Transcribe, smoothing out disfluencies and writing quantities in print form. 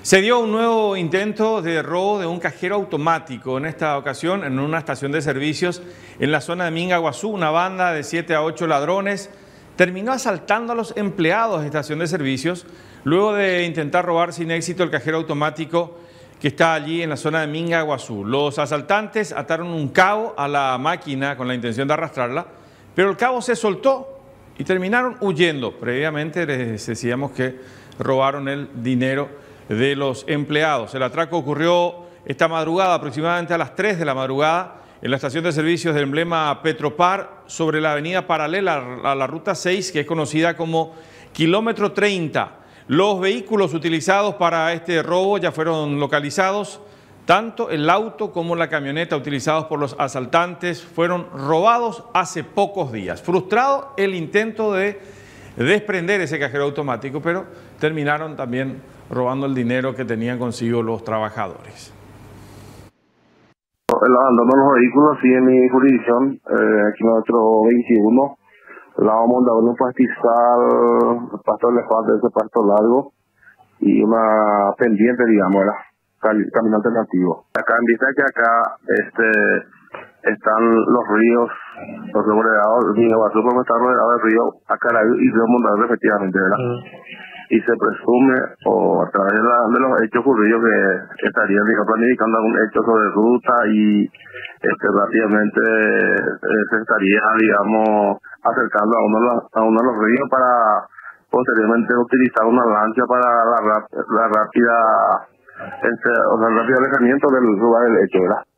Se dio un nuevo intento de robo de un cajero automático, en esta ocasión en una estación de servicios en la zona de Minga, Guazú. Una banda de 7 a 8 ladrones terminó asaltando a los empleados de estación de servicios luego de intentar robar sin éxito el cajero automático que está allí en la zona de Minga, Guazú. Los asaltantes ataron un cabo a la máquina con la intención de arrastrarla, pero el cabo se soltó y terminaron huyendo. Previamente les decíamos que robaron el dinero de los empleados. El atraco ocurrió esta madrugada, aproximadamente a las 3 de la madrugada, en la estación de servicios del emblema Petropar, sobre la avenida paralela a la ruta 6, que es conocida como kilómetro 30. Los vehículos utilizados para este robo ya fueron localizados. Tanto el auto como la camioneta utilizados por los asaltantes fueron robados hace pocos días. Frustrado el intento de desprender ese cajero automático, pero terminaron también robando el dinero que tenían consigo los trabajadores. El abandono de los vehículos sigue en mi jurisdicción, kilómetro 21. La vamos a dar un pastizal, pasto de elefante, ese pasto largo, y una pendiente, digamos, era camino alternativo. Acá en vista que acá están los ríos, los rodeados, Minga, Guazú, como está rodeado del río Acaraí y río Mondadero, efectivamente, ¿verdad? Y se presume, o a través de los hechos ocurridos, que estarían planificando algún hecho sobre ruta y rápidamente se estaría, digamos, acercando a uno de los ríos para posteriormente utilizar una lancha para el rápido alejamiento del lugar del hecho, ¿verdad?